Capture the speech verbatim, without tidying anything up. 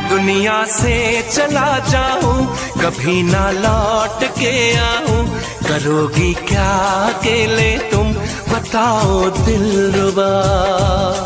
दुनिया से चला जाऊं, कभी ना लौट के आऊं, करोगी क्या अकेले तुम बताओ दिलरुबा।